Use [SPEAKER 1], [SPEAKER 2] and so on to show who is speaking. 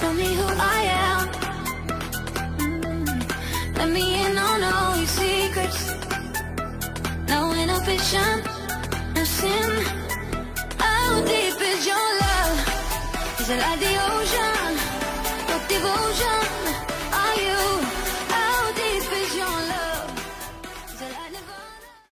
[SPEAKER 1] show me who I am. Let me in on all your secrets. No inhibition, no sin. How deep is your love? Is it like the ocean? What devotion?